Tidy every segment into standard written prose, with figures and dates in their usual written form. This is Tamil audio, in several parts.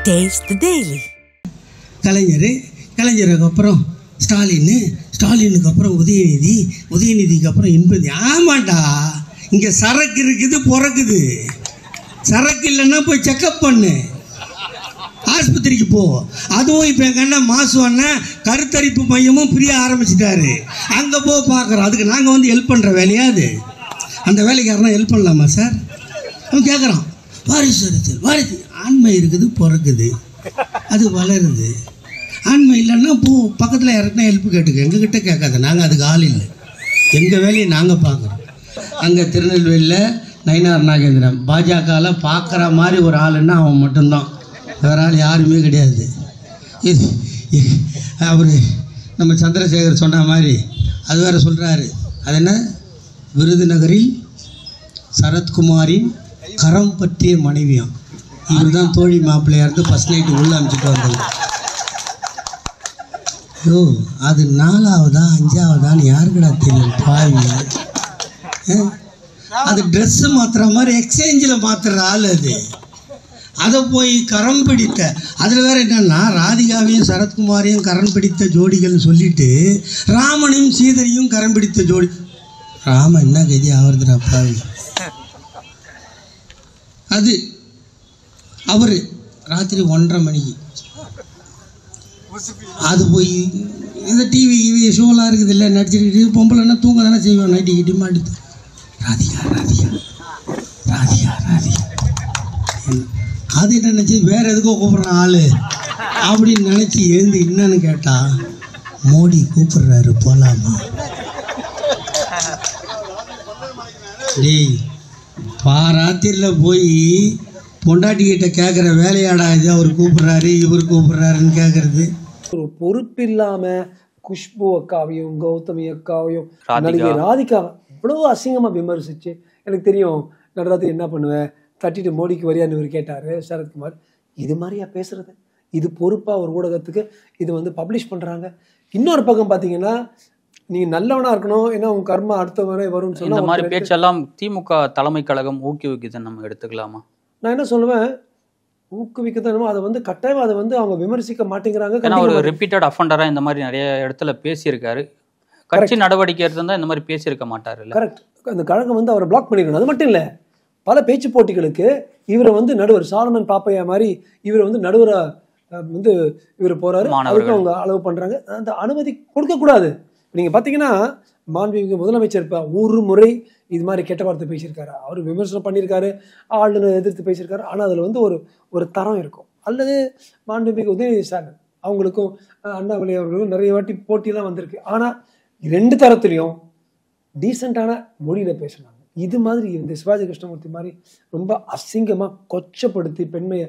Taste the Daily. கலைஞருக்கு அப்புறம் ஸ்டாலினுக்கு அப்புறம் உதயநிதிக்கு அப்புறம் இன்பநிதி. ஆமாண்டா, இங்கே சரக்கு இருக்குது, பிறக்குது. சரக்கு இல்லைன்னா போய் செக்கப் பண்ணு, ஆஸ்பத்திரிக்கு போ. அதுவும் இப்போ எங்கள் அண்ணன் மாசு அண்ணன் கருத்தரிப்பு மையமும் பிரிய ஆரம்பிச்சிட்டாரு. அங்கே போய் பார்க்குறோம். அதுக்கு நாங்கள் வந்து ஹெல்ப் பண்ணுற வேலையா அது? அந்த வேலைக்காரனா ஹெல்ப் பண்ணலாமா சார்? அவன் கேட்குறான், வாரிசு ஆண்மை இருக்குது, பிறக்குது, அது வளருது. ஆண்மை இல்லைன்னா போ, பக்கத்தில் யாருக்குன்னா ஹெல்ப் கேட்டுக்க, எங்ககிட்ட கேட்காத, நாங்கள் அதுக்கு ஆள் இல்லை. எங்கள் வேலையை நாங்கள் பார்க்குறோம். அங்கே திருநெல்வேலியில் நயினார் நாகேந்திரன் பாஜகவில் பார்க்குற மாதிரி ஒரு ஆளுன்னா அவன் மட்டும்தான், வேற ஆள் யாருமே கிடையாது. இது அவர் நம்ம சந்திரசேகர் சொன்ன மாதிரி அது வேறு சொல்கிறாரு. அது என்ன, விருதுநகரில் சரத்குமாரின் கரம் பற்றிய மனைவியம். இவர் தான் தோழி மாப்பிள்ளையாக இருந்து ஃபஸ்ட் நைட்டு உள்ளே அனுப்பிச்சிட்டு வந்தது. ஓ, அது 4ஆவதா 5ஆவதான்னு யாருக்குடா தெரியும் பாவி. அது ட்ரெஸ்ஸு மாற்றுற மாதிரி எக்ஸ்சேஞ்சில் மாற்றுற ஆள் அது. அதை போய் கரம் பிடித்த, அதில் வேறு என்னென்னா ராதிகாவையும் சரத்குமாரையும் கரம் பிடித்த ஜோடிகள்னு சொல்லிட்டு ராமனையும் சீதையும் கரம் பிடித்த ஜோடி. ராமன் என்ன கதி ஆவறதுடா பாவி. அது அவர் ராத்திரி 1:30 மணிக்கு அது போய் இந்த டிவி ஷோலாம் இருக்குது இல்லை, நடிச்சுக்கிட்டு பொம்பளைன்னா தூங்க தானே செய்வோம். நைட்டு கிட்டி மாட்டி ராதிகா அது என்ன நினச்சி வேறு எதுக்கோ கூப்பிட்றான் ஆள் அப்படின்னு நினச்சி எழுந்து என்னன்னு கேட்டால் மோடி கூப்பிட்றாரு போகலாமா. டேய், ராத்திரியில் போய் பொண்டாட்டிக்கிட்ட கேட்குற வேலையாடா இது? அவர் கூப்பிட்றாரு, இவர் கூப்பிட்றாருன்னு கேட்குறது. ஒரு பொறுப்பு இல்லாமல் குஷ்பு அக்காவையும் கௌதமி அக்காவையும் நடிகை ராதிகாவை இவ்வளோ அசிங்கமாக விமர்சிச்சு, எனக்கு தெரியும் நடராத்திரி என்ன பண்ணுவேன், தட்டிட்டு மோடிக்கு வரியான்னு இவர் கேட்டார் சரத்குமார். இது மாதிரியா பேசுறது? இது பொறுப்பாக ஒரு ஊடகத்துக்கு இது வந்து பப்ளிஷ் பண்ணுறாங்க. இன்னொரு பக்கம் பார்த்தீங்கன்னா, நீங்கள் நல்லவனாக இருக்கணும், ஏன்னா உங்கள் கர்மா அடுத்த வரை வரும்னு சொல்லி இந்த மாதிரி பேச்செல்லாம் திமுக தலைமை கழகம் ஊக்குவிக்குதுன்னு நம்ம எடுத்துக்கலாமா? நான் என்ன சொல்லுவேன், ஊக்குவிக்கணும். அதை வந்து கட்டாயம் அதை வந்து அவங்க விமர்சிக்க மாட்டேங்கிறாங்க. ஏன்னா ஒரு ரிப்பீட்டட் அஃபண்டரா இந்த மாதிரி நிறைய இடத்துல பேசியிருக்காரு. கட்சி நடவடிக்கை இருந்தால் இந்த மாதிரி பேசியிருக்க மாட்டாரு. கரெக்ட். அந்த கழகம் வந்து அவரை பிளாக் பண்ணிக்கணும். அது மட்டும் இல்லை, பல பேச்சு போட்டிகளுக்கு இவரை வந்து நடுவர் சாலமன் பாப்பையா மாதிரி இவரை வந்து நடுவரை வந்து இவர் போறாரு, அதுக்கு அவங்க அளவு பண்றாங்க. அந்த அனுமதி கொடுக்கக்கூடாது. நீங்கள் பார்த்தீங்கன்னா மாண்புமிகு முதலமைச்சர் இப்போ ஒரு முறை இது மாதிரி கெட்ட வார்த்தை பேசியிருக்காரு, அவர் விமர்சனம் பண்ணியிருக்காரு, ஆளுநர் எதிர்த்து பேசியிருக்காரு. ஆனால் அதில் வந்து ஒரு தரம் இருக்கும். அல்லது மாண்புமிகு உதயநிதி ஸ்டாலின் அவங்களுக்கும் அண்ணாமலை அவர்களுக்கும் நிறைய வாட்டி போட்டியெல்லாம் வந்திருக்கு. ஆனால் 2 தரத்துலையும் டீசெண்டான மொழியில் பேசுனாங்க. இது மாதிரி இந்த சிவாஜி கிருஷ்ணமூர்த்தி மாதிரி ரொம்ப அசிங்கமாக கொச்சப்படுத்தி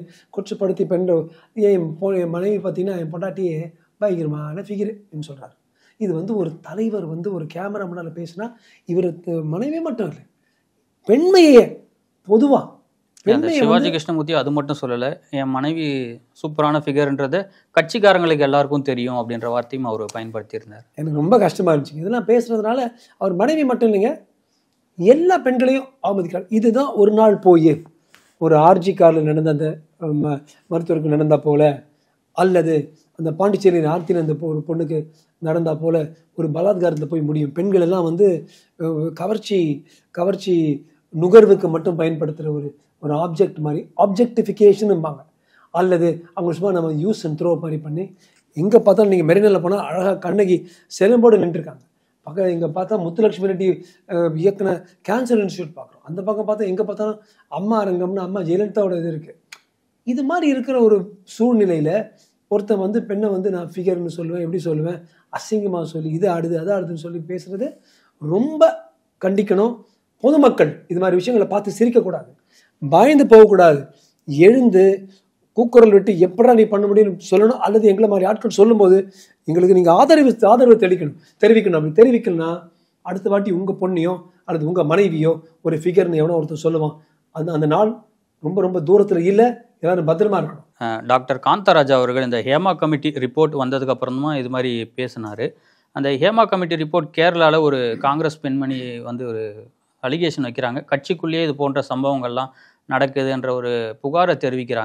என் மனைவி பார்த்தீங்கன்னா என் பொண்டாட்டியே பயங்கரமான ஃபிகர்னு சொல்கிறார். இது வந்து ஒரு தலைவர் வந்து ஒரு கேமரா முன்னால் பேசினா இவர் மனைவி மட்டும் இல்லை, பெண்மையே பொதுவாக சிவாஜி கிருஷ்ணமூர்த்தி அது மட்டும் சொல்லலை, என் மனைவி சூப்பரான ஃபிகர்ன்றது கட்சிக்காரங்களுக்கு எல்லாருக்கும் தெரியும் அப்படின்ற வார்த்தையும் அவர் பயன்படுத்தியிருந்தார். எனக்கு ரொம்ப கஷ்டமாக இருந்துச்சு இதெல்லாம் பேசுறதுனால. அவர் மனைவி மட்டும் இல்லைங்க, எல்லா பெண்களையும் அவமதிக்கிறார். இதுதான் ஒரு நாள் போய் ஒரு ஆர்ஜி காரில் நடந்த அந்த மருத்துவருக்கு நடந்தா போல, அல்லது அந்த பாண்டிச்சேரியில் ஆர்த்தியில் அந்த ஒரு பொண்ணுக்கு நடந்தா போல ஒரு பலாத்காரத்தில் போய் முடியும். பெண்கள் எல்லாம் வந்து கவர்ச்சி நுகர்வுக்கு மட்டும் பயன்படுத்துகிற ஒரு ஆப்ஜெக்ட் மாதிரி ஆப்ஜெக்டிஃபிகேஷனும்பாங்க. அல்லது அவங்க சும்மா நம்ம யூஸ் அண்ட் த்ரோ மாதிரி பண்ணி எங்கே பார்த்தாலும் நீங்கள் மெரினில் போனால் அழகாக கண்ணகி செலம்போடு நின்றுருக்காங்க. பக்கம் இங்கே பார்த்தா முத்துலட்சுமி ரெட்டி இயக்குன கேன்சர் இன்ஸ்டியூட் பார்க்குறோம். அந்த பக்கம் பார்த்தா எங்கே பார்த்தாலும் அம்மா அரங்கம்னு அம்மா ஜெயலலிதாவோட இது இருக்குது. இது மாதிரி இருக்கிற ஒரு சூழ்நிலையில் ஒருத்தன் வந்து பெண்ணை வந்து நான் ஃபிகர்னு சொல்லுவேன், எப்படி சொல்லுவேன், அசிங்கமாக சொல்லி இது ஆடுது அது ஆடுதுன்னு சொல்லி பேசுறது ரொம்ப கண்டிக்கணும். பொதுமக்கள் இது மாதிரி விஷயங்களை பார்த்து சிரிக்கக்கூடாது, பயந்து போகக்கூடாது, எழுந்து கூக்குரல் விட்டு எப்படா நீ பண்ண முடியும்னு சொல்லணும். அல்லது எங்களை மாதிரி ஆட்கள் சொல்லும்போது எங்களுக்கு நீங்கள் ஆதரவு தெரிவிக்கணும். அப்படி தெரிவிக்கணும்னா அடுத்த வாட்டி உங்கள் பொண்ணையோ அல்லது உங்கள் மனைவியோ ஒரு ஃபிகர்னு எவனோ ஒருத்தர் சொல்லுவான். அந்த நாள் ரொம்ப ரொம்ப தூரத்தில் இல்லை, எல்லாரும் பத்திரமா இருக்கணும். டாக்டர் காந்தராஜா அவர்கள் இந்த ஹேமா கமிட்டி ரிப்போர்ட் வந்ததுக்கு அப்புறம் தான் இது மாதிரி பேசினார். அந்த ஹேமா கமிட்டி ரிப்போர்ட் கேரளாவில் ஒரு காங்கிரஸ் பெண்மணி வந்து ஒரு அலிகேஷன் வைக்கிறாங்க, கட்சிக்குள்ளேயே இது போன்ற சம்பவங்கள்லாம் நடக்குதுன்ற ஒரு புகாரை தெரிவிக்கிறாங்க.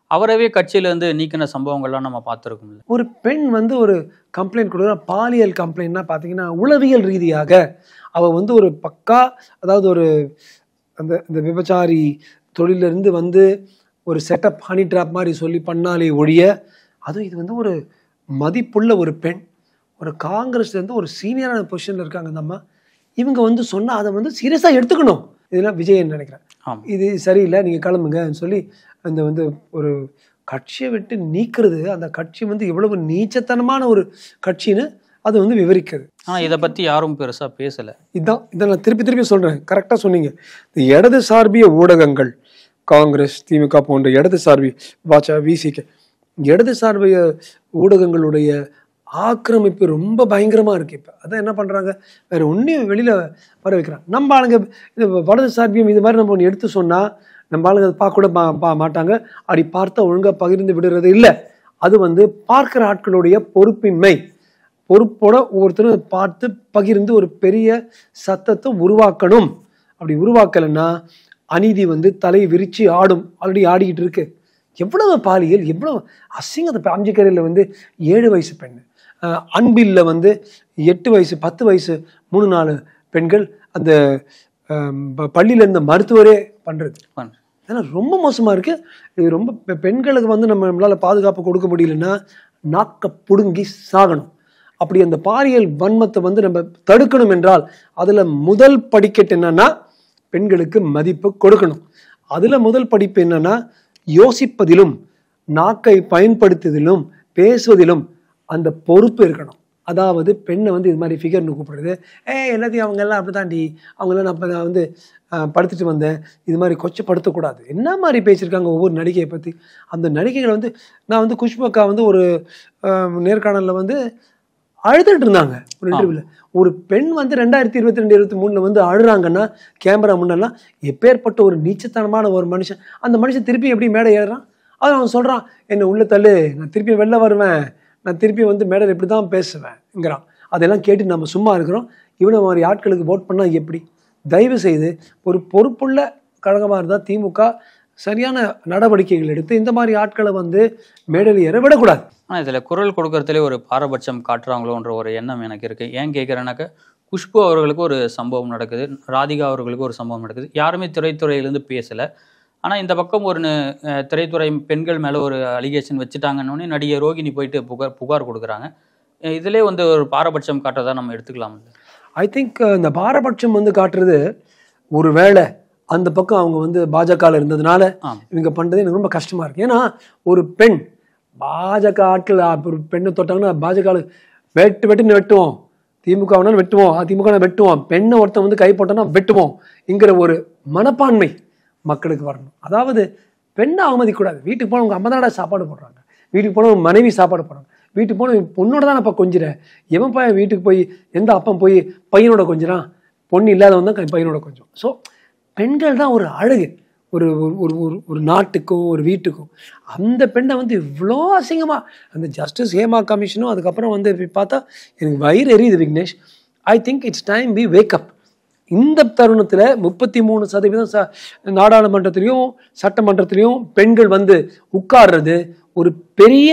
அவரவே கட்சியிலேருந்து நீக்கின சம்பவங்கள்லாம் நம்ம பார்த்துருக்கோம்ல. ஒரு பெண் வந்து ஒரு கம்ப்ளைண்ட் கொடுக்குற பாலியல் கம்ப்ளைண்ட்னா பார்த்தீங்கன்னா உளவியல் ரீதியாக அவள் வந்து ஒரு பக்கா, அதாவது ஒரு அந்த இந்த விபச்சாரி தொழிலிருந்து வந்து ஒரு செட்டப் ஹனி ட்ராப் மாதிரி சொல்லி பண்ணாலே ஒழிய, அதுவும் இது வந்து ஒரு மதிப்புள்ள ஒரு பெண், ஒரு காங்கிரஸ்லேருந்து ஒரு சீனியரான பொசிஷனில் இருக்காங்க அந்த அம்மா, இவங்க வந்து சொன்னால் அதை வந்து சீரியஸாக எடுத்துக்கணும். இதெல்லாம் விஜயன் நினைக்கிறேன். இது சரியில்லை, நீங்கள் கிளம்புங்கன்னு சொல்லி அந்த வந்து ஒரு கட்சியை விட்டு நீக்கிறது, அந்த கட்சி வந்து எவ்வளவு நீச்சத்தனமான ஒரு கட்சின்னு அது வந்து விவரிக்குது. ஆனால் இதை பற்றி யாரும் பெருசாக பேசலை. இதை நான் திருப்பி சொல்கிறேன். கரெக்டாக சொன்னீங்க. இந்த இடது சார்பிய ஊடகங்கள், காங்கிரஸ், திமுக போன்ற இடது சார்பி, பாஜக, விசிக, இடது சார்பிய ஊடகங்களுடைய ஆக்கிரமிப்பு ரொம்ப பயங்கரமாக இருக்குது. இப்போ அதான் என்ன பண்ணுறாங்க, வேறு ஒன்றையும் வெளியில் வர வைக்கிறாங்க. நம்ம ஆளுங்க இது வலது சார்பியம் இது மாதிரி நம்ம ஒன்று எடுத்து சொன்னால் நம்ம ஆளுங்க அதை பார்க்க கூட மாட்டாங்க. அப்படி பார்த்தா ஒழுங்காக பகிர்ந்து விடுறது இல்லை. அது வந்து பார்க்குற ஆட்களுடைய பொறுப்பின்மை. பொறுப்போட ஒவ்வொருத்தரும் பார்த்து பகிர்ந்து ஒரு பெரிய சத்தத்தை உருவாக்கணும். அப்படி உருவாக்கலைன்னா அநீதி வந்து தலை விரிச்சு ஆடும். ஆல்ரெடி ஆடிக்கிட்டு இருக்கு. எவ்வளவு பாலியல், எவ்வளவு அசிங்கத்தை. அம்ஜிக்கரையில் வந்து 7 வயசு பெண், அன்பில்ல வந்து 8 வயசு 10 வயசு 3-4 பெண்கள் அந்த பள்ளியில் இருந்த மருத்துவரே பண்ணுறது. அதெல்லாம் ரொம்ப மோசமாக இருக்குது. இது ரொம்ப பெண்களுக்கு வந்து நம்மளால் பாதுகாப்பு கொடுக்க முடியலன்னா நாக்க புடுங்கி சாகணும். அப்படி அந்த பாலியல் வன்மத்தை வந்து நம்ம தடுக்கணும் என்றால் அதில் முதல் படிக்கட்டு என்னன்னா பெண்களுக்கு மதிப்பு கொடுக்கணும். அதில் முதல் படிப்பு என்னன்னா யோசிப்பதிலும் நாக்கை பயன்படுத்துவதிலும் பேசுவதிலும் அந்த பொறுப்பு இருக்கணும். அதாவது பெண்ணை வந்து இது மாதிரி ஃபிகர்னு கூப்பிடுறது, எல்லாத்தையும் அவங்கெல்லாம் அப்படி தாண்டி, அவங்களாம் நான் வந்து படுத்துட்டு வந்தேன், இது மாதிரி கொச்சப்படுத்தக்கூடாது. என்ன மாதிரி பேசியிருக்காங்க ஒவ்வொரு நடிகையை பற்றி. அந்த நடிகைகளை வந்து நான் வந்து குஷ்பு வந்து ஒரு நேர்காணலில் வந்து அழுதுட்டு இருந்தாங்க ஒரு இன்டர்வியூல. ஒரு பெண் வந்து 2022-23 வந்து அழுறாங்கன்னா கேமரா முன்னெல்லாம் எப்பேற்பட்ட ஒரு நீச்சத்தனமான ஒரு மனுஷன். அந்த மனுஷன் திருப்பி எப்படி மேடை ஏறுறான், அது அவன் சொல்கிறான், என்னை உள்ள தள்ளு, நான் திருப்பி வெளில வருவேன், நான் திருப்பி வந்து மேடையில் இப்படி தான் பேசுவேன்ங்கிறான். அதெல்லாம் கேட்டு நம்ம சும்மா இருக்கிறோம். இவனை மாதிரி ஆட்களுக்கு ஓட் பண்ணால் எப்படி? தயவு செய்து ஒரு பொறுப்புள்ள கழகமாக இருந்தால் திமுக சரியான நடவடிக்கைகள் எடுத்து இந்த மாதிரி ஆட்களை வந்து மேடையில் ஏற விடக்கூடாது. ஆனால் இதில் குரல் கொடுக்கறதுலே ஒரு பாரபட்சம் காட்டுறாங்களோன்ற ஒரு எண்ணம் எனக்கு இருக்குது. ஏன் கேட்குறேன்னாக்கா, குஷ்பு அவர்களுக்கு ஒரு சம்பவம் நடக்குது, ராதிகா அவர்களுக்கு ஒரு சம்பவம் நடக்குது, யாருமே திரைத்துறையிலேருந்து பேசலை. ஆனால் இந்த பக்கம் ஒரு திரைத்துறை பெண்கள் மேலே ஒரு அலிகேஷன் வச்சுட்டாங்கன்னொன்னே நடிகை ரோகிணி போயிட்டு புகார் கொடுக்குறாங்க. இதிலே வந்து ஒரு பாரபட்சம் காட்டுறதா நம்ம எடுத்துக்கலாம். ஐ திங்க் இந்த பாரபட்சம் வந்து காட்டுறது ஒரு வேளை அந்த பக்கம் அவங்க வந்து பாஜகவில் இருந்ததுனால இவங்க பண்ணுறது எனக்கு ரொம்ப கஷ்டமாக இருக்குது. ஏன்னா ஒரு பெண் பாஜக ஆட்கள் ஒரு பெண்ணை தொட்டாங்கன்னா பாஜக வெட்டுன்னு வெட்டுவோம், திமுகனாலும் வெட்டுவோம், அதிமுக வெட்டுவோம், பெண்ணை ஒருத்தன் வந்து கை போட்டோன்னா வெட்டுவோம் என்கிற ஒரு மனப்பான்மை மக்களுக்கு வரணும். அதாவது பெண்ணை அவமதிக்கூடாது. வீட்டுக்கு போனால் உங்கள் அம்மா தானடா சாப்பாடு போடுறாங்க, வீட்டுக்கு போனால் உங்கள் மனைவி சாப்பாடு போடுறாங்க, வீட்டுக்கு போனால் பொண்ணோட தான் அப்போ கொஞ்சிறேன், எவன் பையன் வீட்டுக்கு போய் எந்த அப்பன் போய் பையனோட கொஞ்சிறான், பொண்ணு இல்லாதவன் தான் பையனோட கொஞ்சம். ஸோ பெண்கள் தான் ஒரு அழகு ஒரு ஒரு நாட்டுக்கும் ஒரு வீட்டுக்கும். அந்த பெண்ணை வந்து இவ்வளோ அசிங்கமாக அந்த ஜஸ்டிஸ் ஹேமா கமிஷனும் அதுக்கப்புறம் வந்து பார்த்தா எனக்கு வயிறு எரியுது Vignesh. I think it's time we wake up. இந்த தருணத்தில் 33% நாடாளுமன்றத்திலையும் சட்டமன்றத்திலையும் பெண்கள் வந்து உட்கார்றது ஒரு பெரிய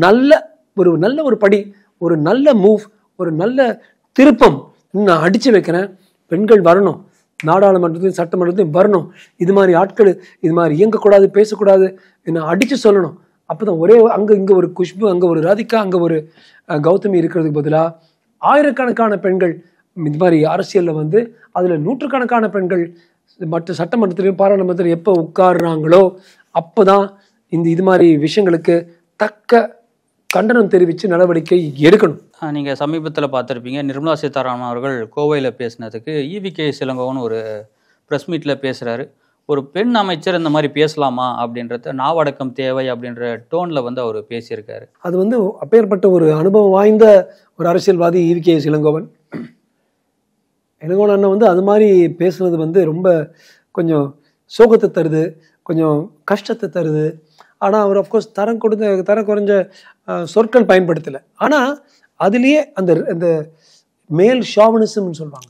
நல்ல ஒரு படி, ஒரு நல்ல மூவ், ஒரு நல்ல திருப்பம். நான் அடித்து வைக்கிறேன். பெண்கள் வரணும், நாடாளுமன்றத்தையும் சட்டமன்றத்தையும் வரணும். இது மாதிரி ஆட்கள் இது மாதிரி இயங்கக்கூடாது, பேசக்கூடாது, என்ன அடித்து சொல்லணும். அப்போ தான் ஒரே இங்கே ஒரு குஷ்பு, அங்கே ஒரு ராதிகா, அங்கே ஒரு கௌதமி இருக்கிறதுக்கு பதிலாக ஆயிரக்கணக்கான பெண்கள் இது மாதிரி அரசியலில் வந்து அதில் நூற்றுக்கணக்கான பெண்கள் மற்ற சட்டமன்றத்திலையும் பாராளுமன்றத்திலையும் எப்போ உட்காடுறாங்களோ அப்போ தான் இது மாதிரி விஷயங்களுக்கு தக்க கண்டனம் தெரிவித்து நடவடிக்கை எடுக்கணும். நீங்கள் சமீபத்தில் பார்த்துருப்பீங்க, நிர்மலா சீதாராமன் அவர்கள் கோவையில் பேசினதுக்கு ஈவிகே இளங்கோவன் ஒரு ப்ரெஸ் மீட்டில் பேசுகிறாரு. ஒரு பெண் அமைச்சர் இந்த மாதிரி பேசலாமா அப்படின்றத, நாவடக்கம் தேவை அப்படின்ற டோனில் வந்து அவர் பேசியிருக்காரு. அது வந்து அப்பேற்பட்ட ஒரு அனுபவம் வாய்ந்த ஒரு அரசியல்வாதி ஈவிகே இளங்கோவன். இளங்கோவன் அண்ணன் வந்து அது மாதிரி பேசுனது வந்து ரொம்ப கொஞ்சம் சோகத்தை தருது, கொஞ்சம் கஷ்டத்தை தருது. ஆனால் அவர் அஃப்கோர்ஸ் தரம் குறைஞ்ச சொற்கள் பயன்படுத்தலை. ஆனால் அதுலேயே அந்த மேல் ஷாவனிசம்னு சொல்லுவாங்க,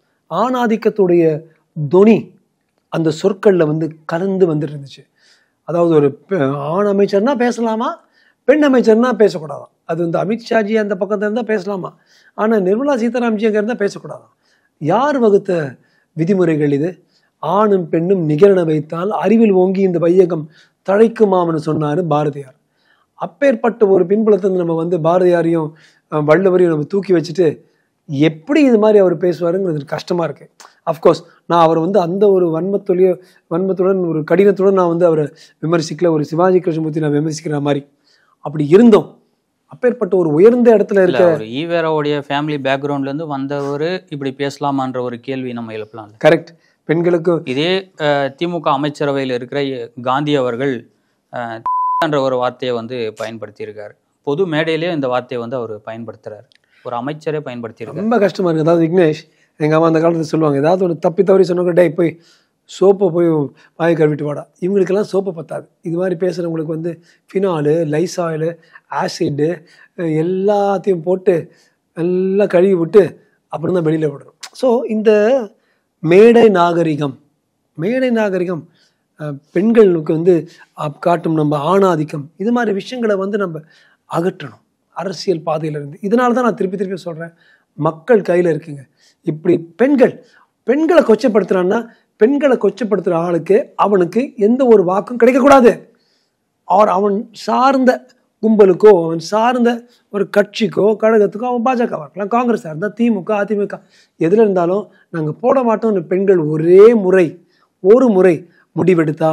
ஆணாதிக்கத்துடைய தொனி அந்த சொற்களில் வந்து கலந்து வந்துட்டு இருந்துச்சு. அதாவது ஒரு ஆண் அமைச்சர்னா பேசலாமா, பெண் அமைச்சர்னா பேசக்கூடாதான். அது வந்து அமித்ஷாஜி அந்த பக்கத்தில் இருந்தால் பேசலாமா, ஆனால் நிர்மலா சீதாராமன்ஜி அங்கே இருந்தால் பேசக்கூடாதான். யார் வகுத்த விதிமுறைகள் இது? ஆணும் பெண்ணும் நிகழன வைத்தால் அறிவில் ஓங்கி இந்த வையகம் தழைக்குமாம்னு சொன்னார் பாரதியார். அப்பேற்பட்ட ஒரு பின்புலத்திலிருந்து நம்ம வந்து பாரதியாரையும் வள்ளுவரையும் நம்ம தூக்கி வச்சுட்டு எப்படி இது மாதிரி அவர் பேசுவாருங்கிறது கஷ்டமாக இருக்கு. அஃப்கோர்ஸ் நான் அவர் வந்து அந்த ஒரு வன்மத்துடன் ஒரு கடினத்துடன் நான் வந்து அவரை விமர்சிக்கல, ஒரு சிவாஜி கிருஷ்ணமூர்த்தி நான் விமர்சிக்கிற மாதிரி அப்படி இருந்தோம். அப்பேற்பட்ட ஒரு உயர்ந்த இடத்துல இருக்க ஈவேராவுடைய ஃபேமிலி பேக்ரவுண்ட்ல இருந்து வந்தவர் இப்படி பேசலாமான்ற ஒரு கேள்வி நம்ம எழுப்பலாம். கரெக்ட். பெண்களுக்கு இதே திமுக அமைச்சரவையில் இருக்கிற காந்தி அவர்கள் என்ற ஒரு வார்த்தையை வந்து பயன்படுத்தி இருக்காரு. பொது மேடையிலேயே இந்த வார்த்தையை வந்து அவர் பயன்படுத்துறாரு, ஒரு அமைச்சரே பயன்படுத்தியிருக்காரு. ரொம்ப கஷ்டமா இருக்கு. அதாவது விக்னேஷ், எங்க அம்மா அந்த காலத்தில் சொல்லுவாங்க, ஏதாவது ஒரு தப்பி தவறி சொன்னாங்க, டே போய் சோப்பை போய் வாயை கழுவிட்டு வாடா. இவங்களுக்கெல்லாம் சோப்பை பத்தாது. இது மாதிரி பேசுகிறவங்களுக்கு வந்து ஃபினாலு, லைசாயிலு, ஆசிடு எல்லாத்தையும் போட்டு நல்லா கழுவி விட்டு அப்புறம் தான் வெளியில் விடணும். ஸோ இந்த மேடை நாகரிகம் பெண்களுக்கு வந்து காட்டும் நம்ம ஆணாதிக்கம், இது மாதிரி விஷயங்களை வந்து நம்ம அகற்றணும் அரசியல் பாதையிலிருந்து. இதனால தான் நான் திருப்பி சொல்கிறேன், மக்கள் கையில் இருக்குங்க. இப்படி பெண்களை கொச்சப்படுத்துறான்னா, பெண்களை கொச்சப்படுத்துகிற ஆளுக்கு அவனுக்கு எந்த ஒரு வாக்கும் கிடைக்கக்கூடாது. அவன் சார்ந்த கும்பலுக்கோ, அவன் சார்ந்த ஒரு கட்சிக்கோ, கழகத்துக்கோ, அவன் பாஜகவாக இருக்கலாம், காங்கிரஸாக இருந்தால், திமுக, அதிமுக, எதில் இருந்தாலும் நாங்கள் போட மாட்டோம். பெண்கள் ஒரு முறை முடிவெடுத்தா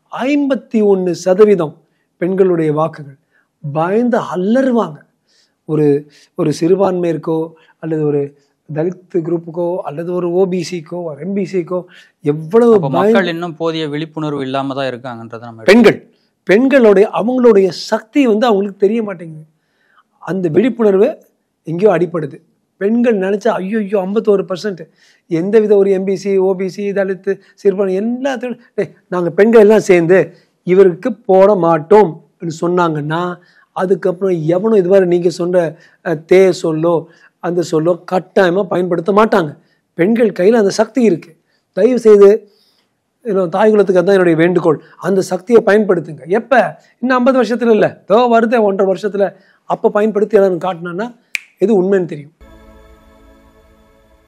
51% பெண்களுடைய வாக்குகள் பயந்து அலறுவாங்க. ஒரு சிறுபான்மையருக்கோ அல்லது ஒரு தலித் குரூப்புக்கோ அல்லது ஒரு ஓபிசிக்கோ ஒரு எம்பிசிக்கோ எவ்வளவு மக்கள் இன்னும் போதிய விழிப்புணர்வு இல்லாம தான் இருக்காங்கன்றத நம்ம அவங்களுடைய சக்தி வந்து அவங்களுக்கு தெரிய மாட்டேங்குது. அந்த விழிப்புணர்வு எங்கேயோ அடிப்படுது. பெண்கள் நினைச்சா ஐயோ 51% எந்தவித ஒரு எம்பிசி, ஓபிசி, தலித்து, சிறுபான்மை எல்லாத்தையும் நாங்கள் பெண்கள் எல்லாம் சேர்ந்து இவருக்கு போட மாட்டோம் சொன்னாங்கன்னா, அதுக்கப்புறம் எவனும் இதுவரை நீங்கள் சொன்ன அந்த சொல்லோ கட்டாயமாக பயன்படுத்த மாட்டாங்க. பெண்கள் கையில் அந்த சக்தி இருக்கு. தயவு செய்து தாய்குலத்துக்கு தான் என்னுடைய வேண்டுகோள், அந்த சக்தியை பயன்படுத்துங்க. எப்போ? இன்னும் 50 வருஷத்துல இல்லை, வருது 1.5 வருஷத்துல. அப்போ பயன்படுத்தி எல்லாரும் காட்டினான்னா எது உண்மைன்னு தெரியும்.